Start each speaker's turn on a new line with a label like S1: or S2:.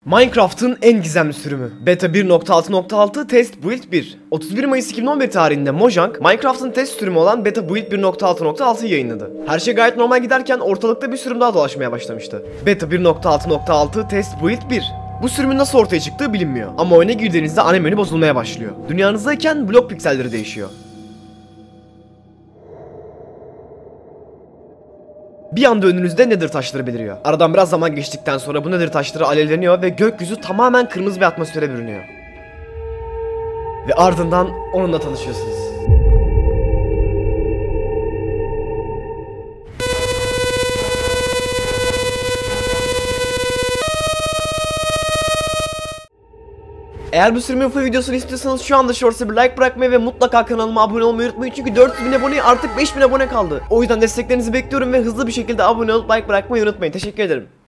S1: Minecraft'ın en gizemli sürümü Beta 1.6.6 Test Build 1. 31 Mayıs 2011 tarihinde Mojang, Minecraft'ın test sürümü olan Beta Build 1.6.6'yı yayınladı. Her şey gayet normal giderken ortalıkta bir sürüm daha dolaşmaya başlamıştı. Beta 1.6.6 Test Build 1. Bu sürümün nasıl ortaya çıktığı bilinmiyor. Ama oyuna girdiğinizde ana menü bozulmaya başlıyor. Dünyanızdayken blok pikselleri değişiyor. Bir anda önünüzde nether taşları beliriyor. Aradan biraz zaman geçtikten sonra bu nether taşları alevleniyor ve gökyüzü tamamen kırmızı bir atmosfere bürünüyor. Ve ardından onunla tanışıyorsunuz. Eğer bu sürümün full videosunu istiyorsanız şu anda Shorts'a bir like bırakmayı ve mutlaka kanalıma abone olmayı unutmayın, çünkü 400.000 aboneye artık 5.000 abone kaldı. O yüzden desteklerinizi bekliyorum ve hızlı bir şekilde abone olup like bırakmayı unutmayın. Teşekkür ederim.